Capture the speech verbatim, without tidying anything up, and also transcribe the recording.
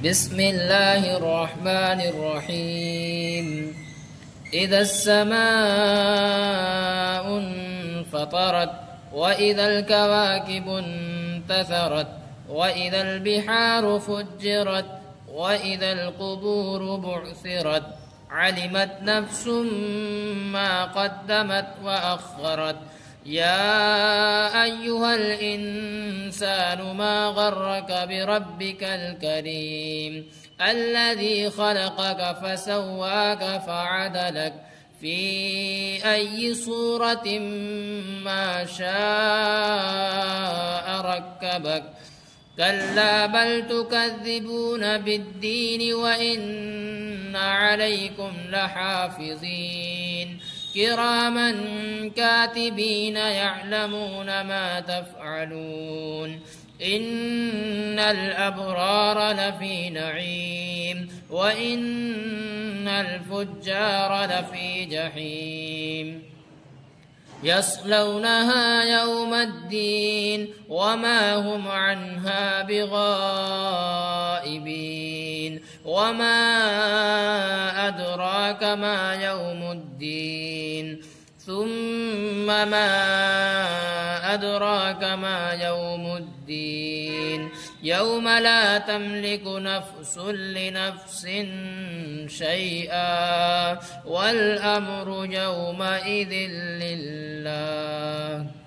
بسم الله الرحمن الرحيم إذا السماء انفطرت وإذا الكواكب انتثرت وإذا البحار فجرت وإذا القبور بعثرت علمت نفس ما قدمت وأخرت يا أيها الإنسان ما غرك بربك الكريم الذي خلقك فسواك فعدلك في أي صورة ما شاء ركبك كلا بل تكذبون بالدين وإن عليكم لحافظين كراما كاتبين يعلمون ما تفعلون إن الأبرار لفي نعيم وإن الفجار لفي جحيم يصلونها يوم الدين وما هم عنها بغائبين وما أدراك ما يوم الدين ثم ما أدراك ما يوم الدين يوم لا تملك نفس لنفس شيئا والأمر يومئذ لله.